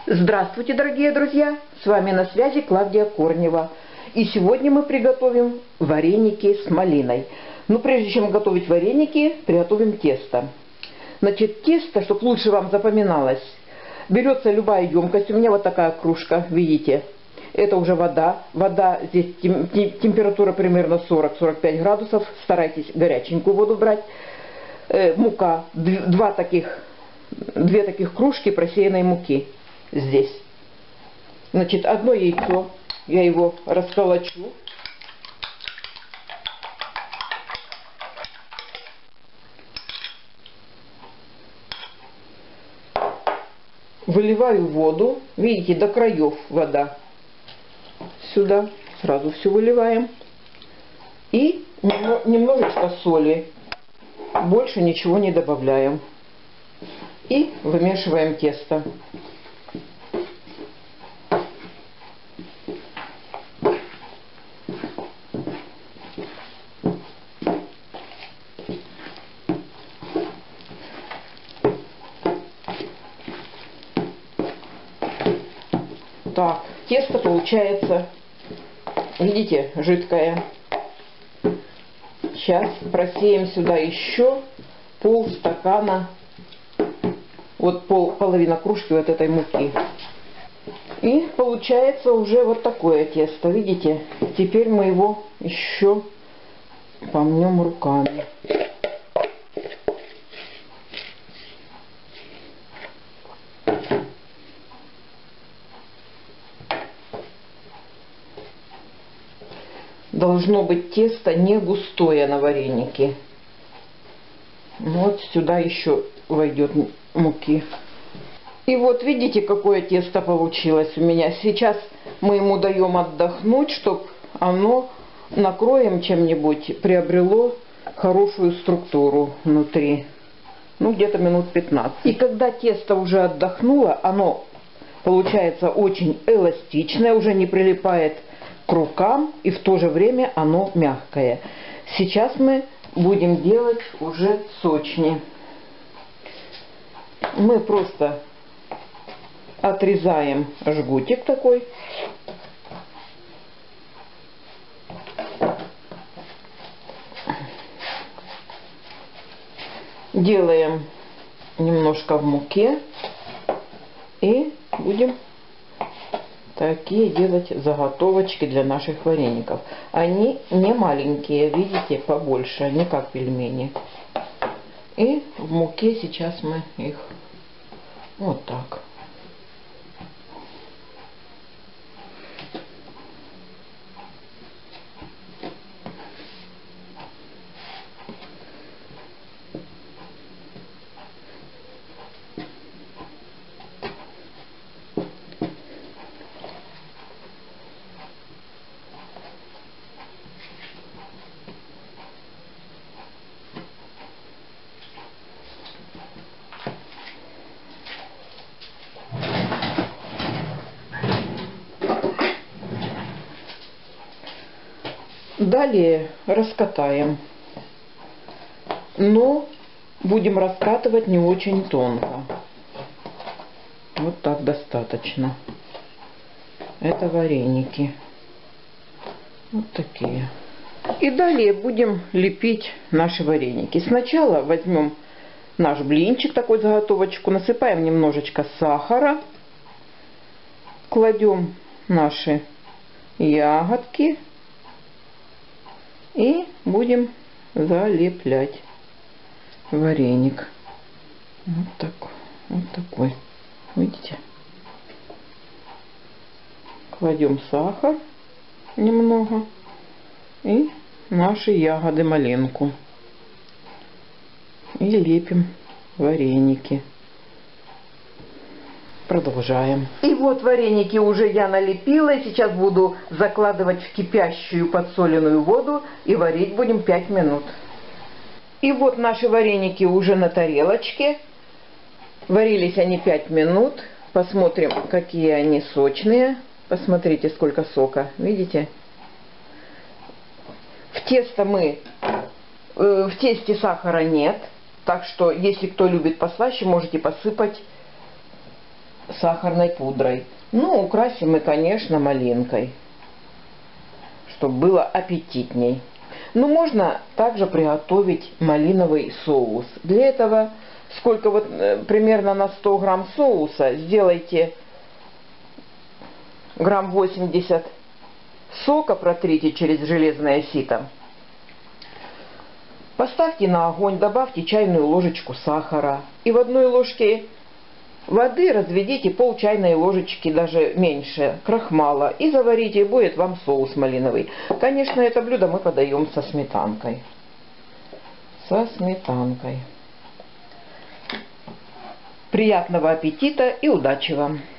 Здравствуйте, дорогие друзья! С вами на связи Клавдия Корнева. И сегодня мы приготовим вареники с малиной. Но прежде чем готовить вареники, приготовим тесто. Значит, тесто, чтобы лучше вам запоминалось, берется любая емкость. У меня вот такая кружка, видите? Это уже вода. Вода, здесь температура примерно 40-45 градусов. Старайтесь горяченькую воду брать. Мука. Две таких кружки просеянной муки. Здесь. Значит, одно яйцо. Я его расколочу. Выливаю воду. Видите, до краев вода. Сюда. Сразу все выливаем. И немножечко соли. Больше ничего не добавляем. И вымешиваем тесто. Так, тесто получается, видите, жидкое. Сейчас просеем сюда еще полстакана, вот половина кружки вот этой муки. И получается уже вот такое тесто, видите. Теперь мы его еще помнем руками. Должно быть тесто не густое на вареники. Вот сюда еще войдет муки. И вот видите, какое тесто получилось у меня. Сейчас мы ему даем отдохнуть, чтобы оно, накроем чем-нибудь, приобрело хорошую структуру внутри. Ну, где-то минут 15. И когда тесто уже отдохнуло, оно получается очень эластичное, уже не прилипает к рукам, и в то же время оно мягкое. Сейчас мы будем делать уже сочни. Мы просто отрезаем жгутик такой. Делаем немножко в муке. И будем такие делать заготовочки для наших вареников. Они не маленькие, видите, побольше, не как пельмени. И в муке сейчас мы их вот так. Далее раскатаем, но будем раскатывать не очень тонко. Вот так достаточно. Это вареники. Вот такие. И далее будем лепить наши вареники. Сначала возьмем наш блинчик, такой заготовочку, насыпаем немножечко сахара, кладем наши ягодки. И будем залеплять вареник. Вот так, вот такой. Видите? Кладем сахар немного и наши ягоды малинку. И лепим вареники. Продолжаем. И вот вареники уже я налепила. И сейчас буду закладывать в кипящую подсоленную воду. И варить будем 5 минут. И вот наши вареники уже на тарелочке. Варились они 5 минут. Посмотрим, какие они сочные. Посмотрите, сколько сока. Видите? В тесте сахара нет. Так что, если кто любит послаще, можете посыпать сахарной пудрой. Ну, украсим мы, конечно, малинкой, чтобы было аппетитней. Но можно также приготовить малиновый соус. Для этого сколько вот примерно на 100 грамм соуса сделайте грамм 80 сока, протрите через железное сито. Поставьте на огонь, добавьте чайную ложечку сахара и в одной ложке воды разведите пол чайной ложечки, даже меньше, крахмала, и заварите, и будет вам соус малиновый. Конечно, это блюдо мы подаем со сметанкой. Со сметанкой. Приятного аппетита и удачи вам!